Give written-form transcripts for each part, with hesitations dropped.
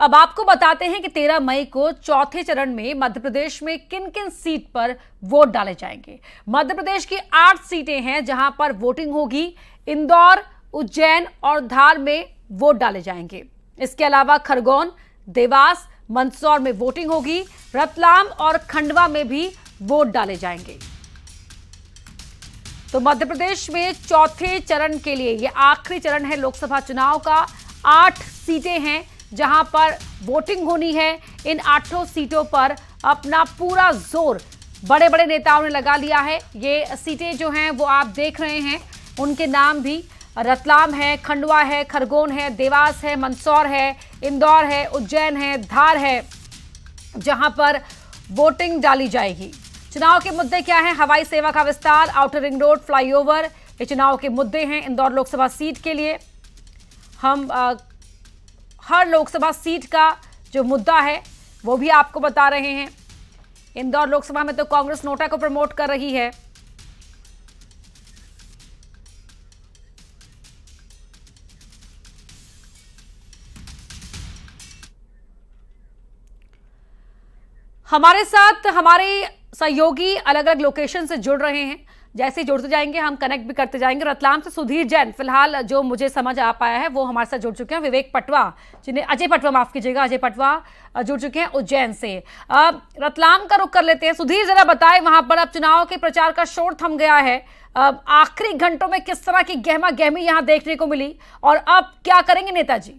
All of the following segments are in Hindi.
अब आपको बताते हैं कि 13 मई को चौथे चरण में मध्य प्रदेश में किन किन सीट पर वोट डाले जाएंगे। मध्य प्रदेश की 8 सीटें हैं जहां पर वोटिंग होगी। इंदौर, उज्जैन और धार में वोट डाले जाएंगे। इसके अलावा खरगोन, देवास, मंदसौर में वोटिंग होगी। रतलाम और खंडवा में भी वोट डाले जाएंगे। तो मध्य प्रदेश में चौथे चरण के लिए ये आखिरी चरण है लोकसभा चुनाव का। 8 सीटें हैं जहां पर वोटिंग होनी है। इन 8 सीटों पर अपना पूरा जोर बड़े बड़े नेताओं ने लगा लिया है। ये सीटें जो हैं वो आप देख रहे हैं, उनके नाम भी रतलाम है, खंडवा है, खरगोन है, देवास है, मंदसौर है, इंदौर है, उज्जैन है, धार है, जहां पर वोटिंग डाली जाएगी। चुनाव के मुद्दे क्या हैं? हवाई सेवा का विस्तार, आउटर रिंग रोड, फ्लाईओवर, ये चुनाव के मुद्दे हैं। इंदौर लोकसभा सीट के लिए हम हर लोकसभा सीट का जो मुद्दा है वो भी आपको बता रहे हैं। इंदौर लोकसभा में तो कांग्रेस नोटा को प्रमोट कर रही है। हमारे साथ हमारे सहयोगी अलग अलग लोकेशन से जुड़ रहे हैं। जैसे जुड़ते जाएंगे हम कनेक्ट भी करते जाएंगे। रतलाम से सुधीर जैन फिलहाल जो मुझे समझ आ पाया है वो हमारे साथ जुड़ चुके हैं। विवेक पटवा, जिन्हें अजय पटवा, माफ कीजिएगा, अजय पटवा जुड़ चुके हैं उज्जैन से। रतलाम का रुख कर लेते हैं। सुधीर, जरा बताएं, वहां पर अब चुनाव के प्रचार का शोर थम गया है। आखिरी घंटों में किस तरह की गहमा गहमी यहां देखने को मिली और अब क्या करेंगे नेताजी?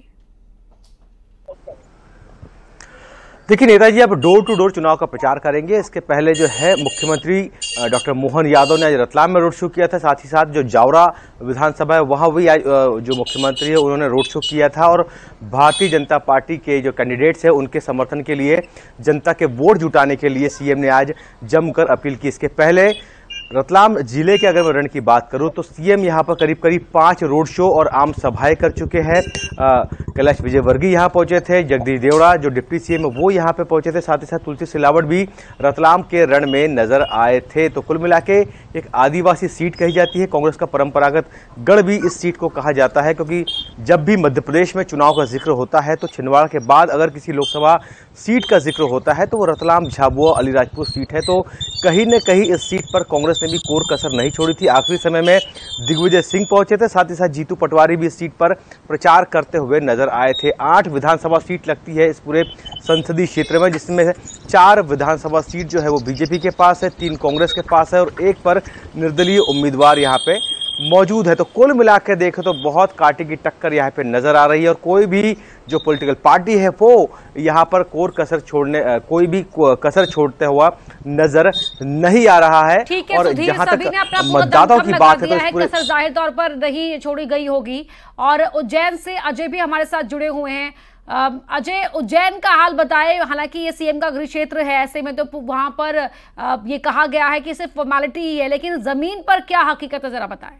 देखिए, नेताजी अब डोर टू डोर चुनाव का प्रचार करेंगे। इसके पहले जो है मुख्यमंत्री डॉक्टर मोहन यादव ने आज रतलाम में रोड शो किया था। साथ ही साथ जो जावरा विधानसभा है वहाँ भी आज जो मुख्यमंत्री है उन्होंने रोड शो किया था और भारतीय जनता पार्टी के जो कैंडिडेट्स हैं उनके समर्थन के लिए, जनता के वोट जुटाने के लिए सीएम ने आज जमकर अपील की। इसके पहले रतलाम जिले के अगर मैं रण की बात करूं तो सीएम यहां पर करीब करीब 5 रोड शो और आम सभाएं कर चुके हैं। कैलाश विजयवर्गीय यहां पहुंचे थे, जगदीश देवड़ा जो डिप्टी सीएम वो यहां पे पहुंचे थे, साथ ही साथ तुलसी सिलावट भी रतलाम के रण में नजर आए थे। तो कुल मिला के एक आदिवासी सीट कही जाती है। कांग्रेस का परंपरागत गढ़ भी इस सीट को कहा जाता है, क्योंकि जब भी मध्य प्रदेश में चुनाव का जिक्र होता है तो छिंदवाड़ा के बाद अगर किसी लोकसभा सीट का जिक्र होता है तो वो रतलाम, झाबुआ, अलीराजपुर सीट है। तो कहीं न कहीं इस सीट पर कांग्रेस ने भी कोर कसर नहीं छोड़ी थी। आखिरी समय में दिग्विजय सिंह पहुंचे थे, साथ ही साथ जीतू पटवारी भी इस सीट पर प्रचार करते हुए नजर आए थे। 8 विधानसभा सीट लगती है इस पूरे संसदीय क्षेत्र में, जिसमें 4 विधानसभा सीट जो है वो बीजेपी के पास है, 3 कांग्रेस के पास है और 1 पर निर्दलीय उम्मीदवार यहाँ पे मौजूद है। तो कुल मिलाकर देखें तो बहुत कांटे की टक्कर यहाँ पे नजर आ रही है और कोई भी जो पॉलिटिकल पार्टी है वो यहाँ पर कोई भी कसर छोड़ते हुआ नजर नहीं आ रहा है। और जहां तक मतदाताओं की बात है तो कसर जाहिर तौर पर नहीं छोड़ी गई होगी। और उज्जैन से अजय भी हमारे साथ जुड़े हुए हैं। अजय, उज्जैन का हाल बताएं। हालांकि ये सीएम का गृह क्षेत्र है, ऐसे में तो वहां पर ये कहा गया है कि सिर्फ फॉर्मेलिटी ही है, लेकिन जमीन पर क्या हकीकत है, जरा बताएं।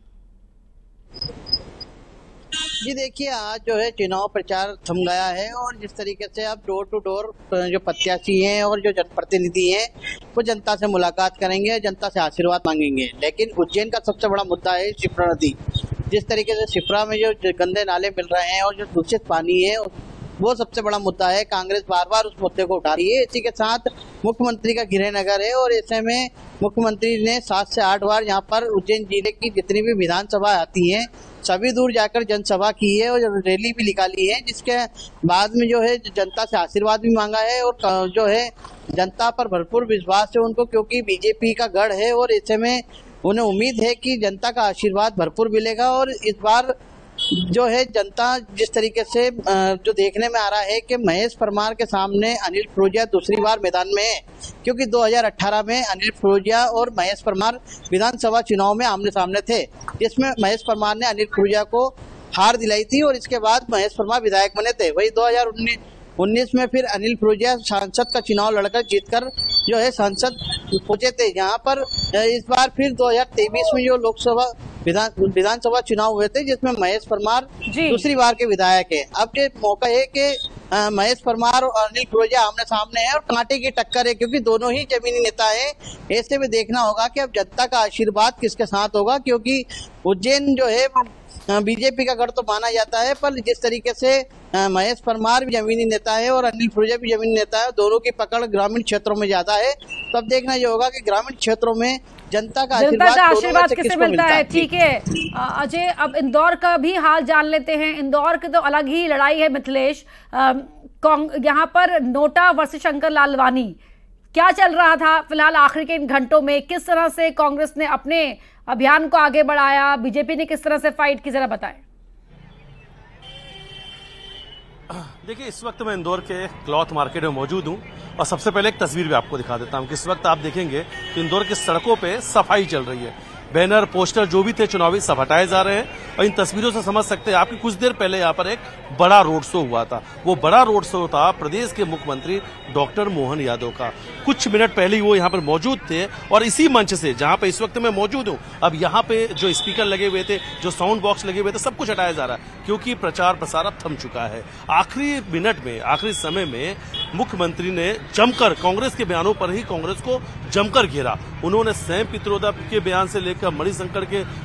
जी देखिए, आज जो है चुनाव प्रचार थम गया है और जिस तरीके से अब डोर टू डोर जो प्रत्याशी हैं और जो जनप्रतिनिधि हैं वो जनता से मुलाकात करेंगे, जनता से आशीर्वाद मांगेंगे। लेकिन उज्जैन का सबसे बड़ा मुद्दा है शिप्रा नदी। जिस तरीके से शिप्रा में जो गंदे नाले मिल रहे हैं और जो दूषित पानी है वो सबसे बड़ा मुद्दा है। कांग्रेस बार बार उस मुद्दे को उठा रही है। इसी के साथ मुख्यमंत्री का गृह नगर है और ऐसे में मुख्यमंत्री ने 7 से 8 बार यहाँ पर उज्जैन जिले की जितनी भी विधानसभा आती हैं सभी दूर जाकर जनसभा की है और रैली भी निकाली है, जिसके बाद में जो है जनता से आशीर्वाद भी मांगा है और जो है जनता पर भरपूर विश्वास है उनको, क्योंकि बीजेपी का गढ़ है और ऐसे में उन्हें उम्मीद है कि जनता का आशीर्वाद भरपूर मिलेगा। और इस बार जो है जनता जिस तरीके से जो देखने में आ रहा है कि महेश परमार के सामने अनिल फिरोजिया दूसरी बार मैदान में है, क्योंकि 2018 में अनिल फिरोजिया और महेश परमार विधानसभा चुनाव में आमने सामने थे, जिसमें महेश परमार ने अनिल फिरोजिया को हार दिलाई थी और इसके बाद महेश परमार विधायक बने थे। वही 2019 में फिर अनिल फिरोजिया सांसद का चुनाव लड़कर जीतकर जो है सांसद पहुंचे थे। यहाँ पर इस बार फिर 2023 में जो लोकसभा विधानसभा चुनाव हुए थे जिसमें महेश परमार दूसरी बार के विधायक है। अब ये मौका है कि महेश परमार और अनिल फिरोजिया आमने सामने है और कांटे की टक्कर है, क्योंकि दोनों ही जमीनी नेता है। ऐसे में देखना होगा कि अब जनता का आशीर्वाद किसके साथ होगा, क्योंकि उज्जैन जो है बीजेपी का गढ़ तो माना जाता है, पर जिस तरीके से महेश परमार भी जमीनी नेता है और अनिल फुरजा भी जमीनी नेता है, दोनों की पकड़ ग्रामीण क्षेत्रों में ज्यादा है। तब देखना ये होगा कि ग्रामीण क्षेत्रों में जनता का आशीर्वाद किसे मिलता है। ठीक है अजय, अब इंदौर का भी हाल जान लेते हैं। इंदौर की तो अलग ही लड़ाई है मिथिलेश। यहाँ पर नोटा वर्सेस शंकर लालवानी, क्या चल रहा था फिलहाल आखिर के इन घंटों में? किस तरह से कांग्रेस ने अपने अभियान को आगे बढ़ाया, बीजेपी ने किस तरह से फाइट की, जरा बताएं। देखिए, इस वक्त मैं इंदौर के क्लॉथ मार्केट में मौजूद हूं और सबसे पहले एक तस्वीर भी आपको दिखा देता हूं कि इस वक्त आप देखेंगे कि इंदौर की सड़कों पे सफाई चल रही है। बैनर पोस्टर जो भी थे चुनावी सब हटाए जा रहे हैं और इन तस्वीरों से समझ सकते हैं आपकी कुछ देर पहले यहाँ पर एक बड़ा रोड शो हुआ था। वो बड़ा रोड शो था प्रदेश के मुख्यमंत्री डॉक्टर मोहन यादव का। कुछ मिनट पहले ही वो यहाँ पर मौजूद थे और इसी मंच से जहाँ पे इस वक्त मैं मौजूद हूँ, अब यहाँ पे जो स्पीकर लगे हुए थे, जो साउंड बॉक्स लगे हुए थे, सब कुछ हटाया जा रहा है क्योंकि प्रचार प्रसार अब थम चुका है। आखिरी मिनट में, आखिरी समय में मुख्यमंत्री ने जमकर कांग्रेस के बयानों पर ही कांग्रेस को जमकर घेरा। उन्होंने सैम पित्रोदा के बयान से लेकर मणिशंकर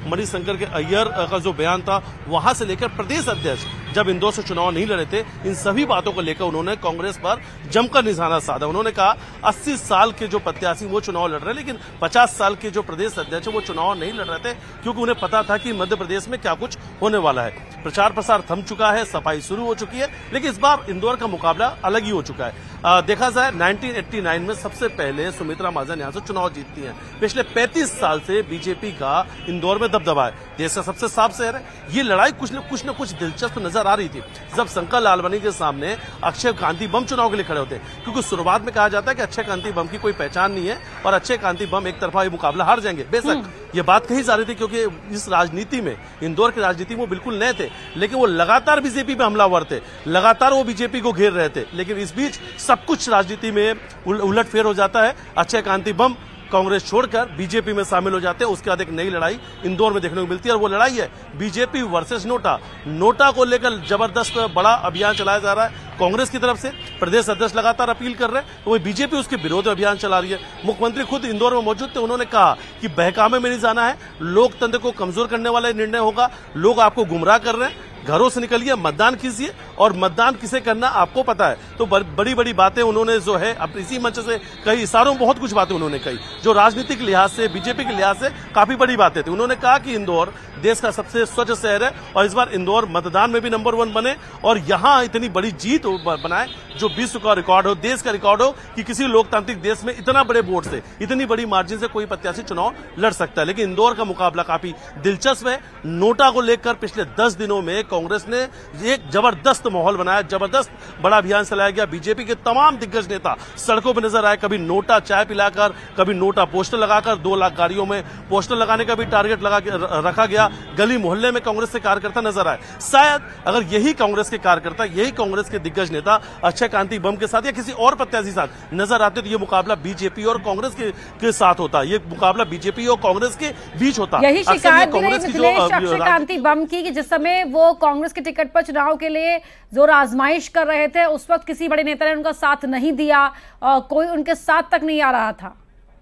के अय्यर का जो बयान था, वहां से लेकर प्रदेश अध्यक्ष जब इंदौर से चुनाव नहीं लड़े थे, इन सभी बातों को लेकर उन्होंने कांग्रेस पर जमकर निशाना साधा। उन्होंने कहा 80 साल के जो प्रत्याशी वो चुनाव लड़ रहे हैं, लेकिन 50 साल के जो प्रदेश अध्यक्ष वो चुनाव नहीं लड़ रहे थे क्योंकि उन्हें पता था कि मध्य प्रदेश में क्या कुछ होने वाला है। प्रचार प्रसार थम चुका है, सफाई शुरू हो चुकी है, लेकिन इस बार इंदौर का मुकाबला अलग ही हो चुका है। देखा जाए 1989 में सबसे पहले सुमित्रा महाजन यहां से चुनाव जीतती हैं। पिछले 35 साल से बीजेपी का इंदौर में दबदबा है, देश का सबसे साफ शहर है। ये लड़ाई कुछ न कुछ दिलचस्प नजर आ रही थी जब शंकर लालवानी के सामने अक्षय कांति बम चुनाव के लिए खड़े होते, क्योंकि शुरुआत में कहा जाता है कि अक्षय कांति बम की कोई पहचान नहीं है और अक्षय कांति बम एक तरफा ये मुकाबला हार जाएंगे। बेशक ये बात कही जा रही थी क्योंकि इस राजनीति में, इंदौर की राजनीति में वो बिल्कुल नए थे, लेकिन वो लगातार बीजेपी पे हमलावर थे, लगातार वो बीजेपी को घेर रहे थे। लेकिन इस बीच सब कुछ राजनीति में उलटफेर हो जाता है। अक्षय कांति बम कांग्रेस छोड़कर बीजेपी में शामिल हो जाते हैं। उसके बाद एक नई लड़ाई इंदौर में देखने को मिलती है और वो लड़ाई है बीजेपी वर्सेस नोटा। नोटा को लेकर जबरदस्त बड़ा अभियान चलाया जा रहा है कांग्रेस की तरफ से। प्रदेश अध्यक्ष लगातार अपील कर रहे हैं, तो वही बीजेपी उसके विरोध में अभियान चला रही है। मुख्यमंत्री खुद इंदौर में मौजूद थे, उन्होंने कहा कि बहकावे में नहीं जाना है, लोकतंत्र को कमजोर करने वाला निर्णय होगा, लोग आपको गुमराह कर रहे हैं, घरों से निकलिए, मतदान कीजिए और मतदान किसे करना आपको पता है। तो बड़ी बड़ी बातें उन्होंने जो है अब इसी मंच से कई, इशारों में बहुत कुछ बातें उन्होंने कही जो राजनीतिक लिहाज से, बीजेपी के लिहाज से काफी बड़ी बातें थी। उन्होंने कहा कि इंदौर देश का सबसे स्वच्छ शहर है और इस बार इंदौर मतदान में भी नंबर 1 बने और यहां इतनी बड़ी जीत बनाए जो विश्व का रिकॉर्ड हो, देश का रिकॉर्ड हो कि किसी लोकतांत्रिक देश में इतना बड़े वोट से, इतनी बड़ी मार्जिन से कोई प्रत्याशी चुनाव लड़ सकता है। लेकिन इंदौर का मुकाबला काफी दिलचस्प है। नोटा को लेकर पिछले 10 दिनों में कांग्रेस ने एक जबरदस्त माहौल बनाया, जबरदस्त बड़ा अभियान चलाया गया। बीजेपी के तमाम दिग्गज नेता सड़कों पर नजर आए, कभी नोटा चाय पिलाकर, कभी नोटा पोस्टर लगाकर। 2 लाख गाड़ियों में पोस्टर लगाने का भी टारगेट रखा गया। गली मोहल्ले में कांग्रेस के कार्यकर्ता नजर आए। शायद अगर यही कांग्रेस के कार्यकर्ता, यही कांग्रेस के दिग्गज नेता अक्षय कांति बम के साथ या किसी और प्रत्याशी साथ नजर आते तो ये मुकाबला बीजेपी और कांग्रेस के साथ होता, ये मुकाबला बीजेपी और कांग्रेस के बीच होता। यही शिकायत भी रही मिथिलेश अक्षय कांति बम की कि जिस समय वो कांग्रेस के टिकट पर चुनाव के लिए जोर आजमाइश कर रहे थे, उस वक्त किसी बड़े नेता ने उनका साथ नहीं दिया, कोई उनके साथ तक नहीं आ रहा था।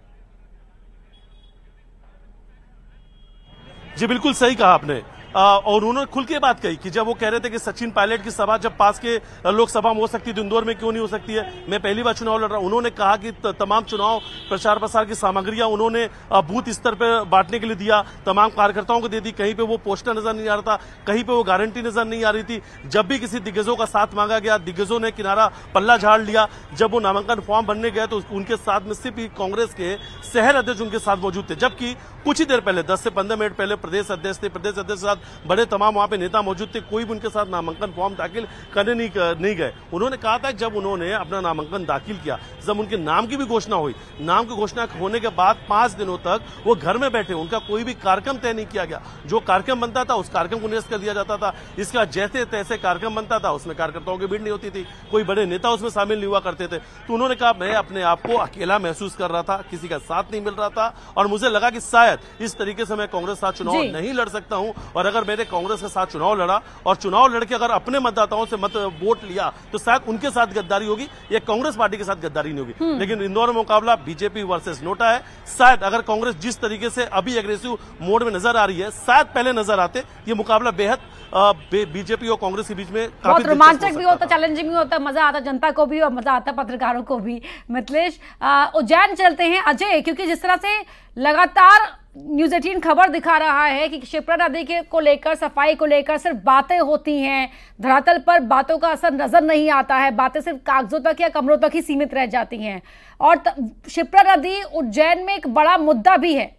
जी बिल्कुल सही कहा आपने। और उन्होंने खुल के बात कही कि जब वो कह रहे थे कि सचिन पायलट की सभा जब पास के लोकसभा में हो सकती है तो इंदौर में क्यों नहीं हो सकती है, मैं पहली बार चुनाव लड़ रहा हूं। उन्होंने कहा कि तमाम चुनाव प्रचार प्रसार की सामग्रियां उन्होंने बूथ स्तर पर बांटने के लिए दिया, तमाम कार्यकर्ताओं को दे दी। कहीं पे वो पोस्टर नजर नहीं आ रहा था, कहीं पे वो गारंटी नजर नहीं आ रही थी। जब भी किसी दिग्गजों का साथ मांगा गया, दिग्गजों ने किनारा पल्ला झाड़ लिया। जब वो नामांकन फॉर्म भरने गए तो उनके साथ में सिर्फ कांग्रेस के शहर अध्यक्ष उनके साथ मौजूद थे, जबकि कुछ ही देर पहले 10 से 15 मिनट पहले प्रदेश अध्यक्ष थे, प्रदेश अध्यक्ष के साथ बड़े तमाम वहां पे नेता मौजूद थे, कोई भी उनके साथ नामांकन फॉर्म दाखिल करने नहीं गए। उन्होंने कहा था जब उन्होंने अपना नामांकन दाखिल किया, जब उनके नाम की भी घोषणा हुई, नाम की घोषणा होने के बाद 5 दिनों तक वो घर में बैठे, उनका कोई भी कार्यक्रम तय नहीं किया गया। जो कार्यक्रम बनता था उस कार्यक्रम को निरस्त कर दिया जाता था। इसका जैसे तैसे कार्यक्रम बनता था, उसमें कार्यकर्ताओं की भीड़ नहीं होती थी, कोई बड़े नेता उसमें शामिल नहीं हुआ करते थे। तो उन्होंने कहा मैं अपने आप को अकेला महसूस कर रहा था, किसी का साथ नहीं मिल रहा था और मुझे लगा कि शायद इस तरीके से मैं कांग्रेस के साथ चुनाव नहीं लड़ सकता हूं। और अगर मैंने कांग्रेस के साथ चुनाव लड़ा और चुनाव लड़के अगर अपने मतदाताओं से वोट लिया तो शायद उनके साथ गद्दारी होगी, या कांग्रेस पार्टी के साथ गद्दारी नहीं होगी। लेकिन इंदौर में मुकाबला बीजेपी वर्सेस नोटा है। शायद अगर कांग्रेस जिस तरीके से अभी एग्रेसिव मोड में नजर आ रही है, शायद पहले नजर आते, ये मुकाबला बेहद बीजेपी और कांग्रेस के बीच में बहुत रोमांचक भी होता, चैलेंजिंग भी होता, मजा आता जनता को भी और मजा आता पत्रकारों को भी। मिथिलेश, उज्जैन चलते हैं अजय, क्योंकि जिस तरह से लगातार न्यूज़ 18 खबर दिखा रहा है कि क्षिप्रा नदी के को लेकर, सफाई को लेकर सिर्फ बातें होती हैं, धरातल पर बातों का असर नजर नहीं आता है, बातें सिर्फ कागजों तक या कमरों तक ही सीमित रह जाती हैं। और क्षिप्रा नदी उज्जैन में एक बड़ा मुद्दा भी है।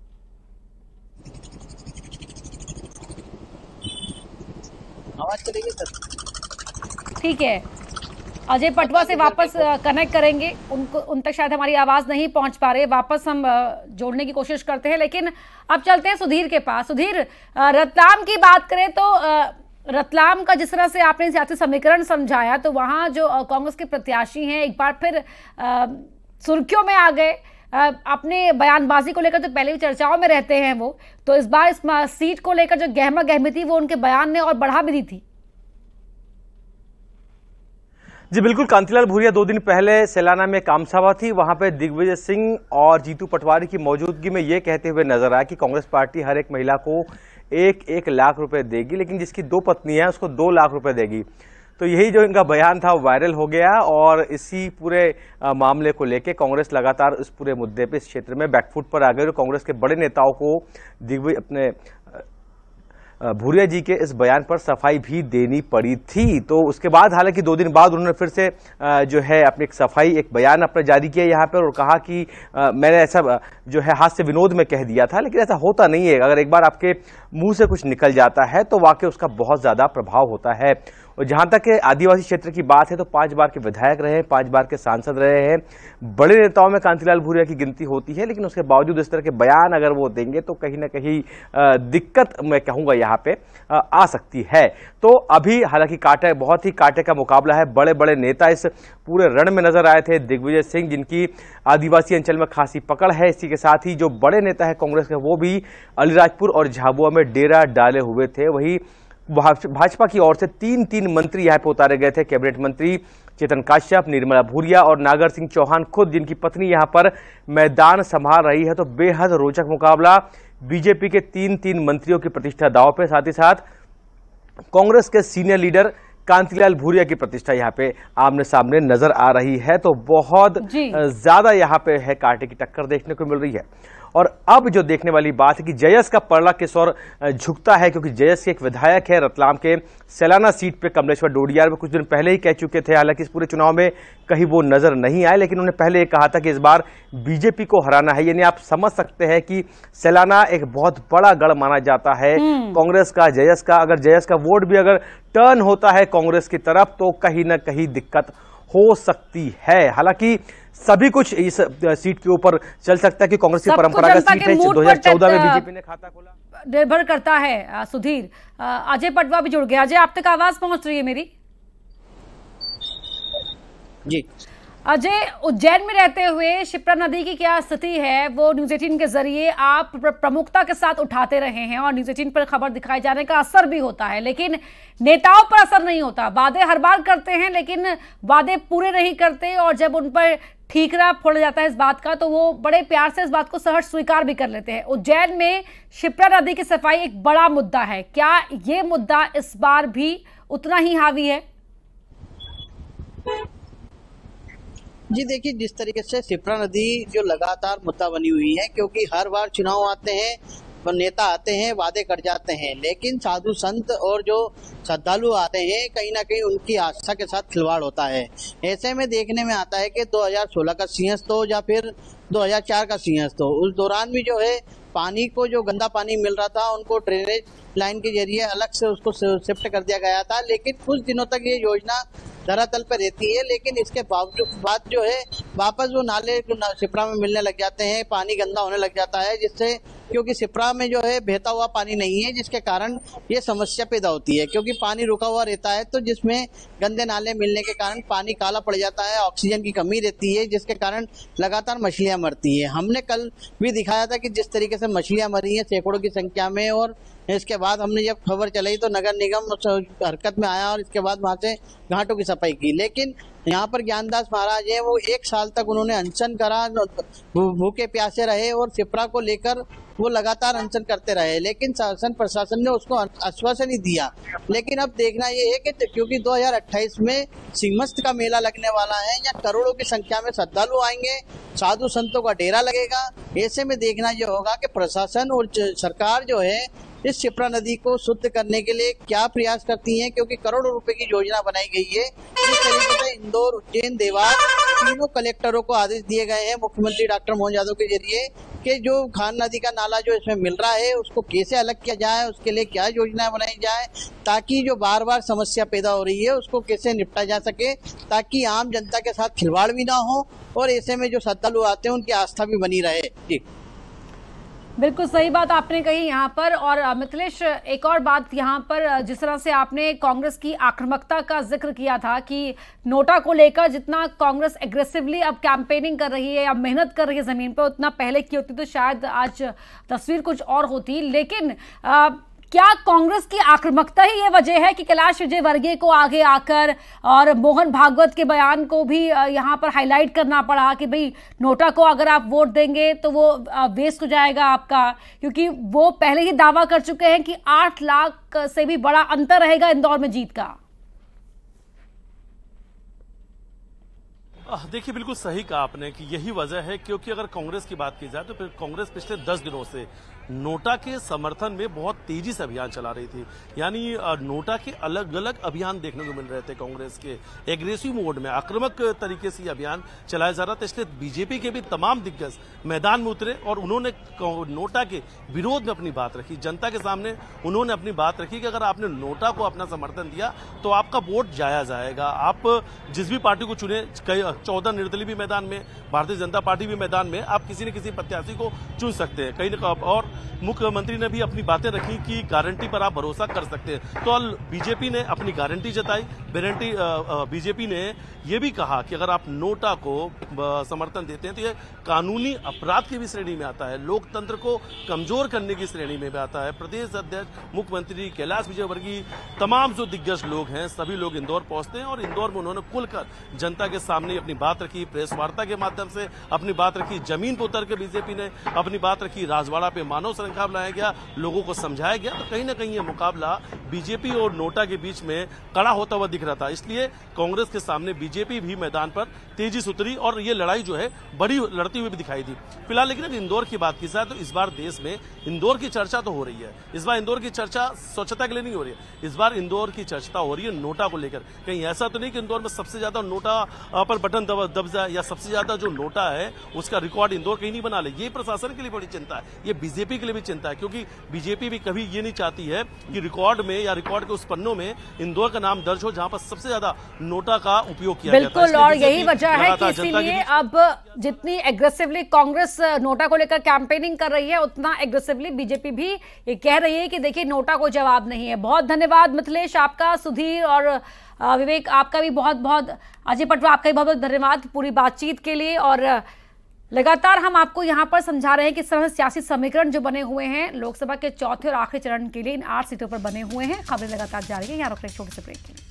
आवाज चलेगी सर? ठीक है, अजय पटवा से वापस कनेक्ट करेंगे, उन तक शायद हमारी आवाज नहीं पहुंच पा रही, वापस हम जोड़ने की कोशिश करते हैं। लेकिन अब चलते हैं सुधीर के पास। सुधीर, रतलाम की बात करें तो रतलाम का जिस तरह से आपने सियासी समीकरण समझाया, तो वहां जो कांग्रेस के प्रत्याशी हैं एक बार फिर सुर्खियों में आ गए। अपने बयानबाजी को लेकर तो पहले भी चर्चाओं में रहते हैं वो, तो इस बार इस सीट को लेकर जो गहमा गहमी थी वो उनके बयान ने और बढ़ा भी दी थी। जी बिल्कुल, कांतिलाल भूरिया 2 दिन पहले सैलाना में कामसभा थी, वहां पे दिग्विजय सिंह और जीतू पटवारी की मौजूदगी में ये कहते हुए नजर आया कि कांग्रेस पार्टी हर एक महिला को 1-1 लाख रुपए देगी, लेकिन जिसकी 2 पत्नियां हैं उसको 2 लाख रुपए देगी। तो यही जो इनका बयान था वायरल हो गया और इसी पूरे मामले को लेके कांग्रेस लगातार इस पूरे मुद्दे पे इस क्षेत्र में बैकफुट पर आ गई और कांग्रेस के बड़े नेताओं को अपने भूरिया जी के इस बयान पर सफाई भी देनी पड़ी थी। तो उसके बाद हालांकि 2 दिन बाद उन्होंने फिर से जो है अपनी एक बयान अपना जारी किया यहाँ पर और कहा कि मैंने ऐसा जो है हास्य विनोद में कह दिया था, लेकिन ऐसा होता नहीं है। अगर एक बार आपके मुंह से कुछ निकल जाता है तो वाकई उसका बहुत ज्यादा प्रभाव होता है। और जहां तक आदिवासी क्षेत्र की बात है तो 5 बार के विधायक रहे हैं, 5 बार के सांसद रहे हैं, बड़े नेताओं में कांतिलाल भूरिया की गिनती होती है, लेकिन उसके बावजूद इस तरह के बयान अगर वो देंगे तो कहीं ना कहीं दिक्कत मैं कहूंगा यहाँ पे आ सकती है। तो अभी हालांकि बहुत ही कांटे का मुकाबला है। बड़े बड़े नेता इस पूरे रण में नजर आए थे। दिग्विजय सिंह, जिनकी आदिवासी अंचल में खासी पकड़ है, इसी के साथ ही जो बड़े नेता है कांग्रेस के वो भी अलीराजपुर और झाबुआ में डेरा डाले हुए थे। वही भाजपा की ओर से 3 मंत्री यहाँ पे उतारे गए थे। कैबिनेट मंत्री चेतन काश्यप, निर्मला भूरिया और नागर सिंह चौहान खुद, जिनकी पत्नी यहाँ पर मैदान संभाल रही है। तो बेहद रोचक मुकाबला, बीजेपी के 3 मंत्रियों की प्रतिष्ठा दांव पे, साथ ही साथ कांग्रेस के सीनियर लीडर कांतिलाल भूरिया की प्रतिष्ठा यहाँ पे आमने सामने नजर आ रही है। तो बहुत ज्यादा यहाँ पे है कांटे की टक्कर देखने को मिल रही है। और अब जो देखने वाली बात है कि जयस का पलड़ा किस ओर झुकता है, क्योंकि जयस के एक विधायक है रतलाम के सैलाना सीट पे कमलेश्वर डोडियार में कुछ दिन पहले ही कह चुके थे, हालांकि इस पूरे चुनाव में कहीं वो नजर नहीं आए, लेकिन उन्होंने पहले ये कहा था कि इस बार बीजेपी को हराना है। यानी आप समझ सकते हैं कि सैलाना एक बहुत बड़ा गढ़ माना जाता है कांग्रेस का, जयस का। अगर जयस का वोट भी अगर टर्न होता है कांग्रेस की तरफ तो कहीं ना कहीं दिक्कत हो सकती है। हालांकि सभी कुछ इस सीट के ऊपर चल सकता है कि कांग्रेस की परंपरागत सीट है, 2014 में बीजेपी ने खाता खोला, निर्भर करता है। सुधीर, अजय पटवा भी जुड़ गया। अजय, आप तक आवाज पहुंच रही है मेरी? जी अजय, उज्जैन में रहते हुए क्षिप्रा नदी की क्या स्थिति है वो न्यूज़ 18 के जरिए आप प्रमुखता के साथ उठाते रहे हैं और न्यूज़ 18 पर खबर दिखाए जाने का असर भी होता है, लेकिन नेताओं पर असर नहीं होता। वादे हर बार करते हैं लेकिन वादे पूरे नहीं करते, और जब उन पर ठीकरा फोड़ा जाता है इस बात का तो वो बड़े प्यार से इस बात को सहर्ष स्वीकार भी कर लेते हैं। उज्जैन में क्षिप्रा नदी की सफाई एक बड़ा मुद्दा है, क्या ये मुद्दा इस बार भी उतना ही हावी है? जी देखिए, जिस तरीके से क्षिप्रा नदी जो लगातार मुद्दा बनी हुई है, क्योंकि हर बार चुनाव आते हैं, नेता आते हैं, वादे कर जाते हैं, लेकिन साधु संत और जो श्रद्धालु आते हैं कहीं ना कहीं उनकी आस्था के साथ खिलवाड़ होता है। ऐसे में देखने में आता है कि 2016 का सिंहस्थ हो या फिर 2004 का सिंहस्थ हो, उस दौरान भी जो है पानी को, जो गंदा पानी मिल रहा था उनको ड्रेनेज लाइन के जरिए अलग से उसको शिफ्ट कर दिया गया था, लेकिन कुछ दिनों तक ये योजना धरातल पर रहती है। लेकिन इसके बाद जो है वापस वो नाले क्षिप्रा में मिलने लग जाते हैं, पानी गंदा होने लग जाता है, जिससे क्योंकि क्षिप्रा में जो है बहता हुआ पानी नहीं है, जिसके कारण ये समस्या पैदा होती है। क्योंकि पानी रुका हुआ रहता है तो जिसमें गंदे नाले मिलने के कारण पानी काला पड़ जाता है, ऑक्सीजन की कमी रहती है, जिसके कारण लगातार मछलियां मरती है। हमने कल भी दिखाया था कि जिस तरीके से मछलियां मरी हैं सैकड़ों की संख्या में, और इसके बाद हमने जब खबर चलाई तो नगर निगम हरकत में आया और इसके बाद वहां से घाटों की सफाई की। लेकिन यहाँ पर ज्ञानदास महाराज है, वो 1 साल तक उन्होंने अनशन करा, भूखे प्यासे रहे और शिप्रा को लेकर वो लगातार अनशन करते रहे, लेकिन शासन प्रशासन ने उसको आश्वासन ही दिया। लेकिन अब देखना ये है कि क्योंकि 2028 में सिंहस्थ का मेला लगने वाला है, या करोड़ों की संख्या में श्रद्धालु आएंगे, साधु संतों का डेरा लगेगा, ऐसे में देखना ये होगा कि प्रशासन और सरकार जो है इस शिप्रा नदी को शुद्ध करने के लिए क्या प्रयास करती है, क्योंकि करोड़ों रुपए की योजना बनाई गई है। जिस तरीके से इंदौर, उज्जैन, देवास तीनों कलेक्टरों को आदेश दिए गए हैं मुख्यमंत्री डॉक्टर मोहन यादव के जरिए कि जो खान नदी का नाला जो इसमें मिल रहा है उसको कैसे अलग किया जाए, उसके लिए क्या योजनाएं बनाई जाए, ताकि जो बार बार समस्या पैदा हो रही है उसको कैसे निपटा जा सके, ताकि आम जनता के साथ खिलवाड़ भी ना हो और ऐसे में जो श्रद्धालु आते हैं उनकी आस्था भी बनी रहे। जी बिल्कुल सही बात आपने कही यहाँ पर। और मिथिलेश, एक और बात यहाँ पर, जिस तरह से आपने कांग्रेस की आक्रामकता का जिक्र किया था कि नोटा को लेकर जितना कांग्रेस एग्रेसिवली अब कैंपेनिंग कर रही है या मेहनत कर रही है जमीन पर, उतना पहले की होती तो शायद आज तस्वीर कुछ और होती। लेकिन क्या कांग्रेस की आक्रामकता ही ये वजह है कि कैलाश विजयवर्गीय को आगे आकर और मोहन भागवत के बयान को भी यहाँ पर हाईलाइट करना पड़ा कि भाई नोटा को अगर आप वोट देंगे तो वो वेस्ट हो जाएगा आपका, क्योंकि वो पहले ही दावा कर चुके हैं कि 8 लाख से भी बड़ा अंतर रहेगा इंदौर में जीत का। देखिए, बिल्कुल सही कहा आपने कि यही वजह है, क्योंकि अगर कांग्रेस की बात की जाए तो फिर कांग्रेस पिछले 10 दिनों से नोटा के समर्थन में बहुत तेजी से अभियान चला रही थी। यानी नोटा के अलग अलग अभियान देखने को मिल रहे थे कांग्रेस के, एग्रेसिव मोड में आक्रामक तरीके से अभियान चलाया जा रहा था। इसलिए बीजेपी के भी तमाम दिग्गज मैदान में उतरे और उन्होंने नोटा के विरोध में अपनी बात रखी। जनता के सामने उन्होंने अपनी बात रखी कि अगर आपने नोटा को अपना समर्थन दिया तो आपका वोट जाया जाएगा। आप जिस भी पार्टी को चुने, 14 निर्दलीय भी मैदान में, भारतीय जनता पार्टी भी मैदान में, आप किसी न किसी प्रत्याशी को चुन सकते हैं कहीं न। और मुख्यमंत्री ने भी अपनी बातें रखी कि गारंटी पर आप भरोसा कर सकते हैं। तो बीजेपी ने अपनी गारंटी जताई। बीजेपी ने यह भी कहा कि अगर आप नोटा को समर्थन देते हैं तो यह कानूनी अपराध की भी श्रेणी में आता है, लोकतंत्र को कमजोर करने की श्रेणी में भी आता है। प्रदेश अध्यक्ष, मुख्यमंत्री, कैलाश विजयवर्गीय, तमाम जो दिग्गज लोग हैं सभी लोग इंदौर पहुंचते हैं और इंदौर में उन्होंने खुलकर जनता के सामने अपनी बात रखी, प्रेस वार्ता के माध्यम से अपनी बात रखी, जमीन पर उतर के बीजेपी ने अपनी बात रखी, राजवाड़ा पे मानव श्रृंखला बनाया गया, लोगों को समझाया गया। तो कहीं ना कहीं ये मुकाबला बीजेपी और नोटा के बीच में कड़ा होता हुआ दिख रहा था। इसलिए कांग्रेस के सामने बीजेपी भी मैदान पर तेजी से उतरी और ये लड़ाई जो है बड़ी लड़ती हुई भी दिखाई दी। फिलहाल लेकिन अगर इंदौर की बात की जाए तो इस बार देश में इंदौर की चर्चा तो हो रही है। इस बार इंदौर की चर्चा स्वच्छता के लिए नहीं हो रही है, इस बार इंदौर की चर्चा हो रही है नोटा को लेकर। कहीं ऐसा तो नहीं कि इंदौर में सबसे ज्यादा नोटा पर बटन दब जाए या सबसे ज्यादा जो नोटा है उसका रिकॉर्ड इंदौर कहीं नहीं बना ले। ये प्रशासन के लिए बड़ी चिंता है, ये बीजेपी के लिए भी चिंता है, क्योंकि बीजेपी भी कभी ये नहीं चाहती है कि रिकॉर्ड में या रिकॉर्ड के उस पन्नों में इंदौर का नाम दर्ज हो जहां पर सबसे ज्यादा नोटा का उपयोग किया गया था। बिल्कुल, और यही वजह है कि इसीलिए अब जितनी एग्रेसिवली कांग्रेस नोटा को लेकर कैंपेनिंग कर रही है उतना एग्रेसिवली बीजेपी भी ये कह रही है कि देखिए नोटा को जवाब नहीं है। बहुत धन्यवाद मिथिलेश आपका, सुधीर और विवेक आपका भी बहुत बहुत, अजय पटवा आपका भी बहुत बहुत धन्यवाद पूरी बातचीत के लिए। और लगातार हम आपको यहाँ पर समझा रहे हैं कि इस तरह से सियासी समीकरण जो बने हुए हैं लोकसभा के चौथे और आखिरी चरण के लिए इन 8 सीटों पर बने हुए हैं। खबरें लगातार जारी है, यहाँ रुक रहे छोटे से ब्रेक के लिए।